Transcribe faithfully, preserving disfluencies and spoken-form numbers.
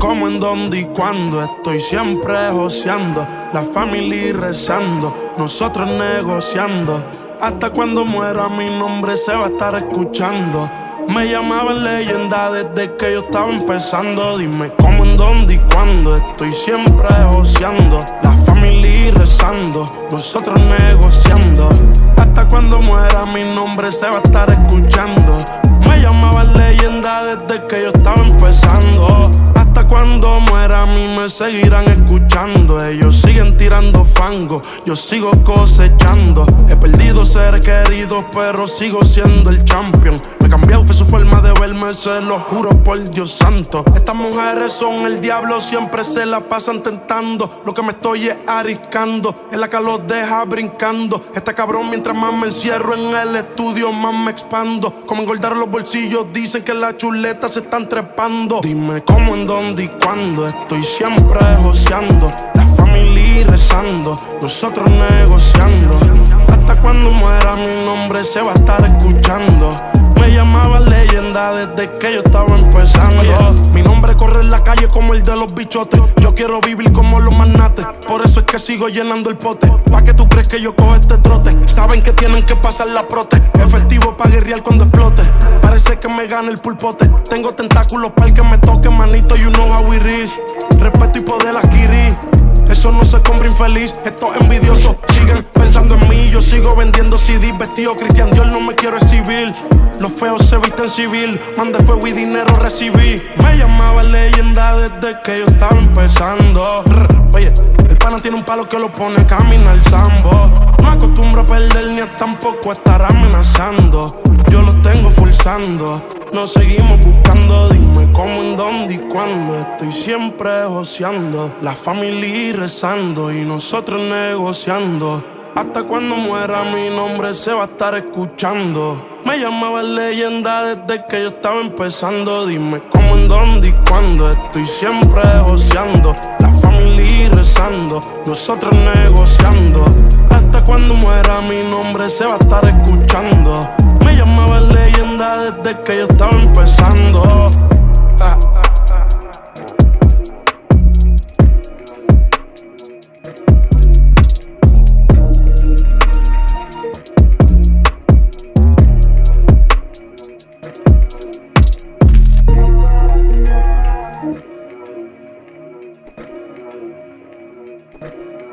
cómo, en dónde y cuándo. Estoy siempre joseando, la familia rezando, nosotros negociando. Hasta cuando muera mi nombre se va a estar escuchando. Me llamaban leyenda desde que yo estaba empezando. Dime cómo, en dónde y cuándo. Estoy siempre joseando, la familia rezando, nosotros negociando. Hasta cuando muera mi nombre se va a estar escuchando. Me llamaban leyenda desde que yo estaba empezando. Hasta cuando muera a mí me seguirán escuchando. Ellos siguen tirando fango, yo sigo cosechando. He perdido seres queridos pero sigo siendo el champion. Me cambió fue su forma de verme, se lo juro por Dios santo. Estas mujeres son el diablo, siempre se la pasan tentando. Lo que me estoy es arriscando, en la que los deja brincando. Este cabrón, mientras más me encierro en el estudio, más me expando. Como engordar los bolsillos, dicen que las chuletas se están trepando. Dime cómo, en dónde y cuándo. Estoy siempre joseando, la familia rezando, nosotros negociando. Hasta cuando muera mi nombre se va a estar escuchando. Me llamaban leyenda desde que yo estaba empezando. Oye, mi nombre corre en la calle como el de los bichotes. Yo quiero vivir como los magnates, por eso es que sigo llenando el pote. Pa' que tú crees que yo cojo este trote. Saben que tienen que pasar la prote. Efectivo pa' guerrear cuando explote. Parece que me gana el pulpote. Tengo tentáculos para el que me toque, manito, you know how it is. Respeto y poder adquirir, eso no se compra infeliz. Estos envidiosos siguen pensando en mí. Yo sigo vendiendo C D, vestido Cristian Dior, no me quiero exhibir. Los feos se visten civil, mandé fuego y dinero recibí. Me llamaba leyenda desde que yo estaba empezando. Oye, el pana tiene un palo que lo pone a caminar sambo. No acostumbro a perder ni a tampoco estar amenazando. Yo los tengo forzando, nos seguimos buscando. Dime cómo, en dónde y cuándo. Estoy siempre joseando, la familia rezando y nosotros negociando. Hasta cuando muera mi nombre se va a estar escuchando. Me llamaban leyenda desde que yo estaba empezando. Dime cómo, en dónde y cuándo. Estoy siempre joseando, la familia rezando, nosotros negociando. Hasta cuando muera mi nombre se va a estar escuchando. Me llamaban leyenda desde que yo estaba empezando. ah. Thank you.